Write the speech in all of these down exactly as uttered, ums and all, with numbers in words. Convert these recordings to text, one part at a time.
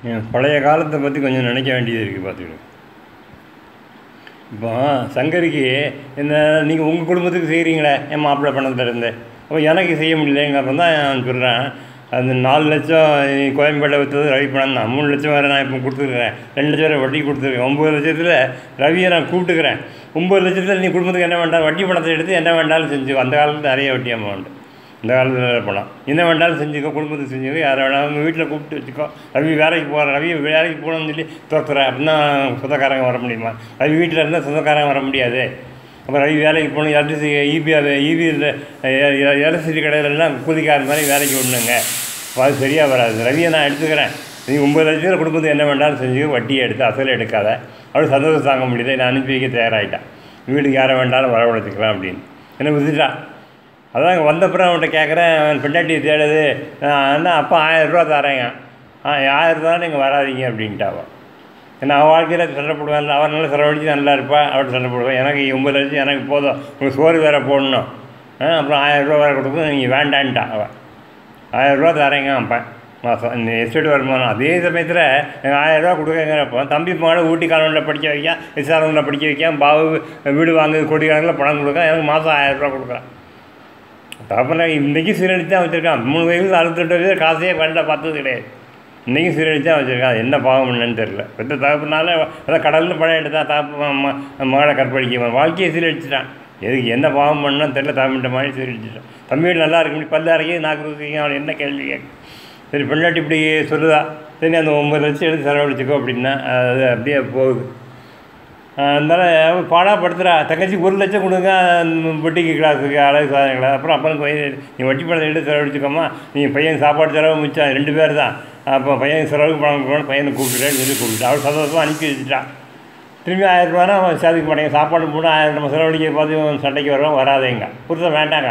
என் பழைய காலத்தை பற்றி கொஞ்சம் நினைக்க வேண்டியது இருக்குது பார்த்துக்கிட்டு. இப்போ சங்கரிக்கு இந்த நீங்கள் உங்கள் குடும்பத்துக்கு செய்கிறீங்களே என் மாப்பிள்ளை பணத்துலேருந்து, அப்போ எனக்கு செய்ய முடியலைங்கிறப்ப தான் நான் சொல்கிறேன். அந்த நாலு லட்சம் கோயம்பேட்டை விற்றது ரவி பணம் தான். மூணு லட்சம் வேறு நான் இப்போ கொடுத்துருக்குறேன். ரெண்டு லட்சம் வேறு வட்டி கொடுத்துருக்கேன். ஒம்பது லட்சத்தில் ரவியை நான் கூப்பிட்டுக்கிறேன். ஒம்பது லட்சத்தில் நீ குடும்பத்துக்கு என்ன வேண்டாலும் வட்டி பணத்தை எடுத்து என்ன வேண்டாலும் செஞ்சுக்கோ. அந்த காலத்தில் நிறைய வட்டி அமௌண்ட், இந்த காலத்தில் பணம் என்ன வேண்டாலும் செஞ்சுக்கோ, குடும்பத்துக்கு செஞ்சுக்கோ, யாரை வேணாலும் உங்கள் வீட்டில் கூப்பிட்டு வச்சுக்கோ. ரவி வேலைக்கு போகிறேன், ரவி வேலைக்கு போகணும்னு சொல்லி துரத்துறேன் அப்படின்னா சொந்தக்காரங்க வர முடியுமா? ரவி வீட்டில் இருந்தால் சொந்தக்காரங்க வர முடியாது. அப்புறம் ரவி வேலைக்கு போகணும், எலக்ட்ரிசி ஈபி ஈபி எலக்ட்ரிசிட்டி கடையிலெல்லாம் கூலிக்கார மாதிரி வேலைக்கு விடணுங்க. அது சரியாக வராது. ரவியை நான் எடுத்துக்கிறேன், நீ ஒம்பது லட்சத்தில் குடும்பத்துக்கு என்ன வேண்டாலும் செஞ்சுக்கோ, வட்டியை எடுத்து அசல் எடுக்காத. அப்படி சந்தோஷம் தாங்க முடியல, நான் அனுப்பி வைக்க தயாராகிட்டான். வீட்டுக்கு யாரை வேண்டாலும் வரவழைச்சிக்கலாம் அப்படின்னு என்ன விட்டுட்டான். அதான் வந்தப்புறம் அவன்கிட்ட கேட்குறேன், பெண்டாட்டி தேடுது என்ன அப்பா ஆயிரரூவா தரேங்க. ஆ ஆயிரரூவா நீங்கள் வராதிங்க அப்படின்ட்டாவா. ஏன்னா அவள் வாழ்க்கையில் சண்டை போடுவேன், அவன் நல்லா செலவழிச்சு நல்லா இருப்பாள், அவள்கிட்ட சண்டை போடுவேன். எனக்கு ஒம்பது லட்சம் எனக்கு போதும், உங்களுக்கு சோறு வேறு போடணும், அப்புறம் ஆயிரரூவா வேறு கொடுக்கணும், நீங்கள் வேண்டான்ட்டா அவள். ஆயிரரூவா தரேங்க அப்போ மாதம் இந்த எஸ்டேட் வருமானம். அதே சமயத்தில் எனக்கு ஆயிரரூவா கொடுக்குறப்போ தம்பி மகளை ஊட்டி காலனில் படிக்க வைக்கான், எஸ்ஆர்எம்மில் படிக்க வைக்கான், பாவு வீடு வாங்க கோடி கணக்கில் பணம் கொடுக்கான், எனக்கு மாதம் ஆயிரரூவா கொடுக்குறான். அப்புறம் இன்றைக்கும் சீரழித்து தான் வச்சுருக்கான். மூணு வயசுல அறுபத்தெட்டு வயசு காசையே கண்ட பார்த்தது கிடையாது. இன்றைக்கும் சீரழித்து தான் வச்சுருக்கான். என்ன பாவம் என்னன்னு தெரில. பெற்ற தகப்புனால அதான் கடலில் படம் எடுத்தான் தகப்பு மகளை கற்பழிக்க வாழ்க்கையை சீரழிச்சிட்டான். எதுக்கு என்ன பாவம் பண்ணான்னு தெரில, தமிழ்கிட்ட மாதிரி சீரழிச்சிட்டான். தம்பி வீடு நல்லா இருக்கு, பல்லு அரைக்கி நாக்கு ருசிங்க, அவன் என்ன கேள்வி கேட்க. சரி பெண்ணாட்டி இப்படி சொல்லுதா, சரி அந்த ஒம்பது லட்சம் எடுத்து செலவழிச்சிக்கோ அப்படின்னா அது அப்படியே போகுது. அதனால் பாடாப்படுத்துகிறா. தங்கச்சி ஒரு லட்சம் கொடுங்க வட்டிக்கு கிளாஸுக்கு அழகு சாதனைகளை, அப்புறம் அப்பனுக்கு வயது நீ வட்டி பணத்தை எடுத்து செலவழிச்சிக்கோமா, நீங்கள் பையன் சாப்பாடு செலவு மிச்சம் ரெண்டு பேர் தான், அப்போ பையன் செலவுக்கு பணம் கொடுக்கணும், பையனை கூப்பிட்டுட்டேன்னு சொல்லி கூப்பிட்டு அவள் சந்தோஷமாக அனுப்பி வச்சுட்டான். திரும்பி ஆயிரம் ரூபானா அவன் சாதிக்க மாட்டேங்க. சாப்பாடு போட்டு ஆயிரம் நம்ம செலவழிக்க பார்த்து சண்டைக்கு வருவோம், வராதேங்க புதுசாக வேண்டாங்க,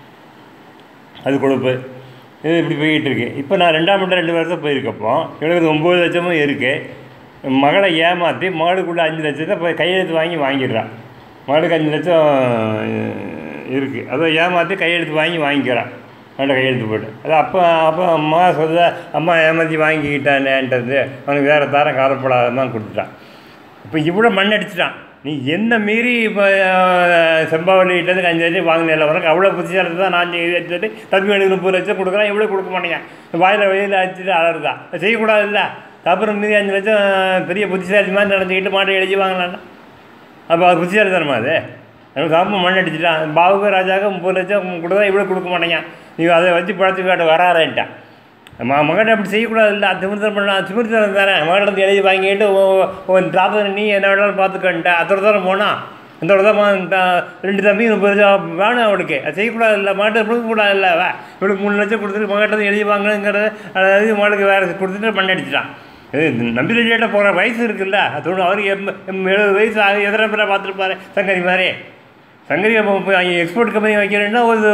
அது கொடுப்பு. இது இப்படி போய்கிட்டு இருக்கு. இப்போ நான் ரெண்டாம் மட்டம் ரெண்டு வருஷம் போயிருக்கப்போ எனக்கு ஒம்பது லட்சமும் இருக்குது. மகளை ஏமாற்றி மகளுக்குள்ள அஞ்சு லட்சத்தை போய் கையெழுத்து வாங்கி வாங்கிடுறான். மகளுக்கு அஞ்சு லட்சம் இருக்குது, அதை ஏமாற்றி கையெழுத்து வாங்கி வாங்கிக்கிறான். அவன்கிட்ட கையெழுத்து போட்டு அது அப்போ அப்போ அம்மா சொல்ல அம்மா ஏமாற்றி வாங்கிக்கிட்டானேன்றது அவனுக்கு வேறு தாரம் காலப்படாதமாக கொடுத்துட்டான். இப்போ இவ்வளோ மண் அடிச்சிட்டான். நீ என்ன மீறி இப்போ செம்பாவளிகிட்டேருந்து அஞ்சு லட்சம் வாங்கினேன், உனக்கு அவ்வளோ புத்திசாலத்தை தான் நான் வச்சுட்டு தம்பி எனக்கு முப்பது லட்சம் கொடுக்குறான், இவ்வளோ கொடுக்க மாட்டேங்க, வாயில் வயலில் அடிச்சுட்டு அலறுதான். செய்யக்கூடாது இல்லை. அப்புறம் மீறி அஞ்சு லட்சம் பெரிய புத்திசாலி மாதிரி நடந்துக்கிட்டு மாட்டை எழுதி வாங்கினான்னா அப்போ அது புத்திசாலி தரமா? அது எனக்கு சாப்பிட்டு மண் அடிச்சுட்டான். பாவுக்கு ராஜாவுக்கு முப்பது லட்சம் கொடுத்தா இவ்வளோ கொடுக்க மாட்டேங்க, நீ அதை வச்சு பழத்து காட்ட வராறேன்ட்டான். ம மகன் அப்படி செய்யக்கூடாது இல்லை. திமிர்த்தனம் பண்ணலாம், திமிர்த்தனம் தானே. மகளிடந்து எழுதி வாங்கிட்டு உன் தாத்தா நீ என்ன வேணாலும் பார்த்துக்கன்ட்டா. அதோட தரம் போனால் இந்த தான் ரெண்டு தம்பி முப்பது லட்சம் வேணும் அவளுக்கு, அது செய்யக்கூடாது இல்லை. மகிட்ட கொடுக்கக்கூடாது இல்லை. வே இவளுக்கு மூணு லட்சம் கொடுத்துட்டு மகிட்ட எழுதி வாங்கணுங்கிறத அதாவது மகளுக்கு வேறு கொடுத்துட்டு பண்ணி அடிச்சிட்டான். இது நம்பி ரெடியாட்ட போகிற வயசு இருக்குல்ல, அதோடு அவருக்கு எம் எழுபது வயசு ஆகுது. எத்தனை பேரை பார்த்துருப்பாரு சங்கரி மாதிரி. சங்கரி எக்ஸ்போர்ட் கம்பெனி வைக்கிறேன்னா ஒரு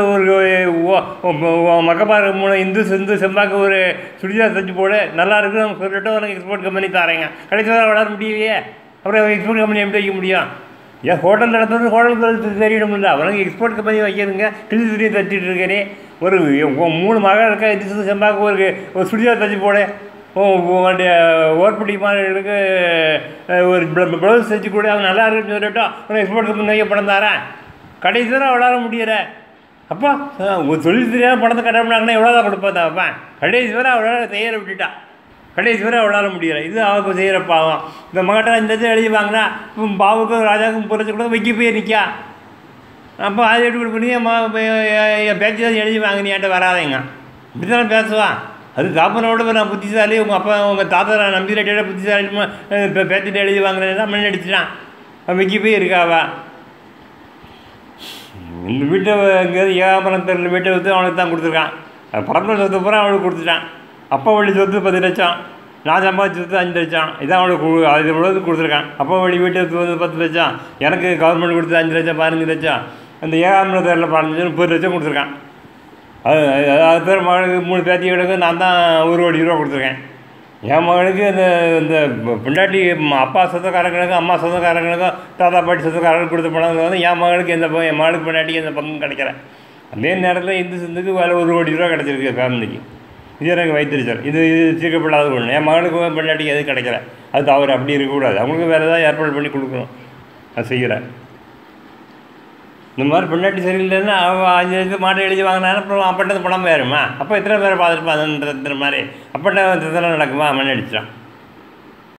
ஒரு மக்கப்பாரு மூணு இந்து சிந்து செம்பாக்கு ஒரு சுடிதார் தைச்சு போடு நல்லா இருக்குது அவங்க சொல்லிட்டு உனக்கு எக்ஸ்போர்ட் கம்பெனி தரேங்க. கடைசி வர வளர முடியலையே, அப்புறம் எக்ஸ்போர்ட் கம்பெனி எப்படி வைக்க முடியும்? ஏன் ஹோட்டல் நடத்துறது ஹோட்டல் தெரியணும்ல, அவனுக்கு எக்ஸ்போர்ட் கம்பெனி வைக்கிறதுங்க. கிளி சுடியை தைச்சிட்டு இருக்கேனே, ஒரு மூணு மகள் இருக்கா, இது சிந்து செம்பாக்கு ஒரு ஒரு சுடிதார் தைச்சி போடு. ஓ உங்களுடைய ஓர்படி மாணவர்களுக்கு ஒரு ப்ளவுஸ் தைச்சி கூட அவங்க நல்லா இருக்குன்னு சொல்லிட்டோம் உனக்கு எக்ஸ்போர்ட் கம்பெனி வைக்க பணம் தரேன். கடைசி தர வளர முடியற அப்பா ஒரு தொழில் தெரியாத பணத்தை கட்டப்படாங்கன்னா எவ்வளோ தான் கொடுப்பா தான் அப்பா. கடைசி வரை அவளால் செய்கிற விட்டுட்டா. கடைசி வரை அவளால் முடியலை. இது அவளுக்கு செய்கிற பாவம். இந்த மகட்ட இந்த லட்சம் எழுதி வாங்கினா பாவுக்கும் ராஜாவுக்கும் புரிச்சு கூட வைக்க போய் நிற்கா. அப்போ அதை எடுத்து பண்ணி என் பேச்சு தான் எழுதி வாங்கினியாட்ட வராதேங்க, இப்படி தானே பேசுவான். அது தாப்பனோட நான் புத்திசாலி, உங்கள் அப்பா உங்கள் தாத்தா நான் நம்பி ரெட்டியோட புத்திசாலி இப்போ பேத்திட்டு எழுதி வாங்கினேன்னா மண் அடிச்சிட்டான். அவன் வைக்க போய் இருக்காவா. இந்த வீட்டை எங்கேயாவது ஏகாமரம் தெரியல வீட்டை விற்று அவனுக்கு தான் கொடுத்துருக்கான். அது பரம்பரை சொத்து பூரா அவனுக்கு கொடுத்துட்டான். அப்பா வழி சொத்து பத்து லட்சம், நான் சம்பாதிச்சு சொத்து அஞ்சு லட்சம், இதான் அவனுக்கு அது இவ்வளோது கொடுத்துருக்கான். அப்பா வழி வீட்டை வந்து பத்து லட்சம், எனக்கு கவர்மெண்ட் கொடுத்து அஞ்சு லட்சம் பதினஞ்சு லட்சம், அந்த ஏகாமரம் தெரியல பதினஞ்சு முப்பது லட்சம் கொடுத்துருக்கான். அது அது பேர் மகளுக்கு மூணு பேத்திகளுக்கு நான் தான் ஒரு கோடி ரூபா கொடுத்துருக்கேன். என் மகளுக்கு இந்த இந்த பிண்டாட்டி அப்பா சொந்தக்காரங்களுக்கும் அம்மா சொந்தக்காரங்களுக்கும் தாத்தா பாட்டி சொந்தக்காரங்களுக்கு கொடுத்த பணம் வந்து என் மகளுக்கு எந்த என் மகளுக்கு பின்னாட்டிக்கு எந்த பங்கும் கிடைக்கிறேன். அதே நேரத்தில் இந்து சிந்துக்கு வேலை ஒரு கோடி ரூபா கிடச்சிருக்கு ஃபேமிலிக்கு. இது எனக்கு வைத்திருச்சல். இது இது தீர்க்கப்படாத ஒன்று. என் மகனுக்கு பெண்டாட்டிக்கு எதுவும் கிடைக்கல. அது தவறு. அப்படி இருக்கக்கூடாது. அவங்களுக்கு வேறு ஏதாவது ஏற்பாடு பண்ணி கொடுக்கணும். அது செய்கிறேன். இந்த மாதிரி பெண்டாட்டி சரியில்லைன்னா அவன் அஞ்சு இது மாட்டை எழுதி வாங்கினாலும் அப்புறம் அப்பட்டது பணம் வேறுமா? அப்போ எத்தனை பேரை பார்த்துருப்பான் அதுன்ற மாதிரி அப்பட்ட நடக்குமா மண் அடிச்சிட்டான்.